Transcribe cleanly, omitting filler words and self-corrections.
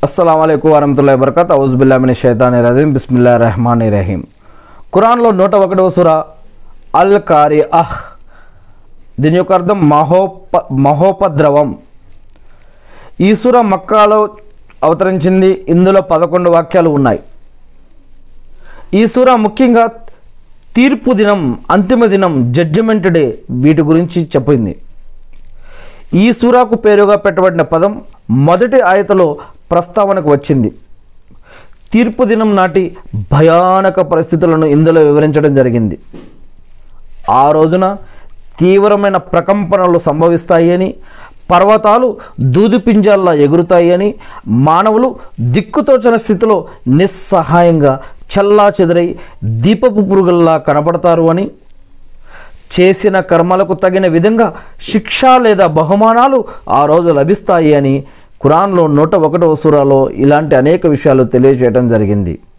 అస్సలాముఅలైకుం వరహ్మతుల్లాహి వబరకాతుహు ఔజుబిల్లాహి మినశ్శైతానిర్రజీం బిస్మిల్లాహిర్రహ్మానిర్రహీం ఖురాన్లో 101వ సూర అల్ కారిఅహ్. దీని యొక్క అర్థం మహోపద్రవం. ఈ సూర మక్కాలో అవతరించింది. ఇందులో 11 వాక్యాలు ఉన్నాయి. ఈ సూర ముఖ్యంగా తీర్పు దినం, అంతిమ దినం, జడ్జిమెంట్ డే వీటి గురించి చెప్పింది. ఈ సూరాకు పేరుగా పెట్టబడిన పదం మొదటి ఆయతలో ప్రస్తావనకు వచ్చింది. తీర్పు దినం నాటి భయానక పరిస్థితులను ఇందులో వివరించడం జరిగింది. ఆ రోజున తీవ్రమైన ప్రకంపనలు సంభవిస్తాయని, పర్వతాలు దూదిపింజాల్లా ఎగురుతాయని, మానవులు దిక్కుతోచని స్థితిలో నిస్సహాయంగా చల్లా చెదరై దీపపు పురుగుల్లా కనపడతారు అని, చేసిన కర్మలకు తగిన విధంగా శిక్ష లేదా బహుమానాలు ఆ రోజు లభిస్తాయి అని ఖురాన్లో 101వ సూరాలో ఇలాంటి అనేక విషయాలు తెలియజేయడం జరిగింది.